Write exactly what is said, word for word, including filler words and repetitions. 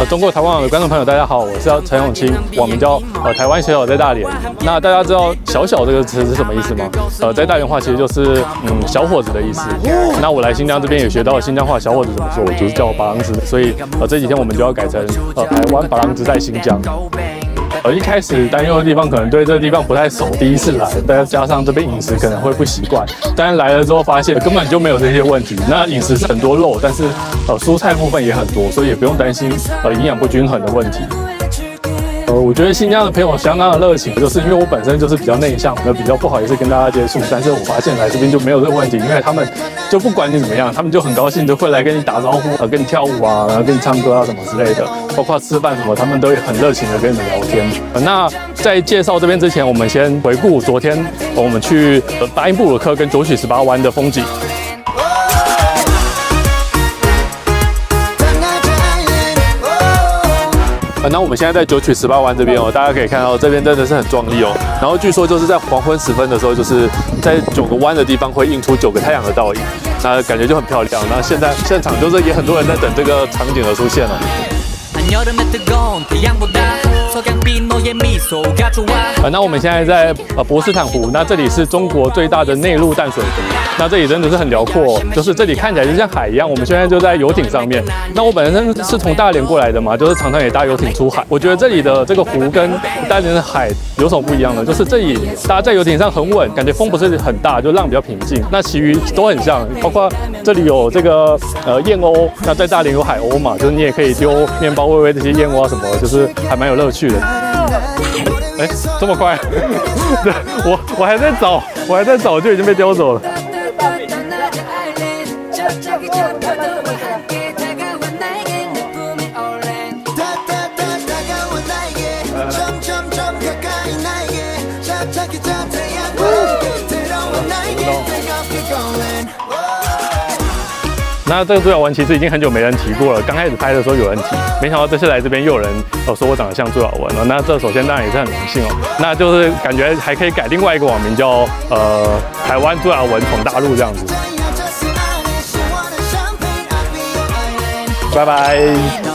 呃，中国台湾的观众朋友，大家好，我是陈永清，网名叫呃台湾小小在大连。那大家知道“小小”这个词是什么意思吗？呃，在大连话其实就是嗯小伙子的意思。那我来新疆这边也学到了新疆话小伙子怎么说，就是叫巴郎子，所以呃这几天我们就要改成呃台湾巴郎子在新疆。 呃，一开始担忧的地方可能对这个地方不太熟，第一次来，再加上这边饮食可能会不习惯。但是来了之后发现根本就没有这些问题。那饮食是很多肉，但是呃蔬菜部分也很多，所以也不用担心呃营养不均衡的问题。 呃，我觉得新疆的朋友相当的热情，就是因为我本身就是比较内向，那比较不好意思跟大家接触。但是我发现来这边就没有这个问题，因为他们就不管你怎么样，他们就很高兴的会来跟你打招呼，呃，跟你跳舞啊，然后跟你唱歌啊什么之类的，包括吃饭什么，他们都会很热情的跟你们聊天。呃、那在介绍这边之前，我们先回顾昨天我们去呃巴音布鲁克跟九曲十八湾的风景。 那我们现在在九曲十八湾这边哦，大家可以看到这边真的是很壮丽哦。然后据说就是在黄昏时分的时候，就是在九个湾的地方会映出九个太阳的倒影，那感觉就很漂亮。那现在现场就是也很多人在等这个场景的出现哦。 呃，那我们现在在呃博斯坦湖，那这里是中国最大的内陆淡水湖，那这里真的是很辽阔，就是这里看起来就像海一样。我们现在就在游艇上面。那我本身是从大连过来的嘛，就是常常也搭游艇出海。我觉得这里的这个湖跟大连的海有什么不一样呢？就是这里大家在游艇上很稳，感觉风不是很大，就浪比较平静。那其余都很像，包括这里有这个呃燕鸥，那在大连有海鸥嘛，就是你也可以丢面包喂喂这些燕鸥啊什么，就是还蛮有乐趣的。 哎，这么快？对，我我还在找，我还在找，就已经被叼走了。那这个朱亚文其实已经很久没人提过了。刚开始拍的时候有人提，没想到这次来这边又有人哦说我长得像朱亚文了。那这首先当然也是很荣幸哦。那就是感觉还可以改另外一个网名叫呃台湾朱亚文闯大陆这样子。拜拜。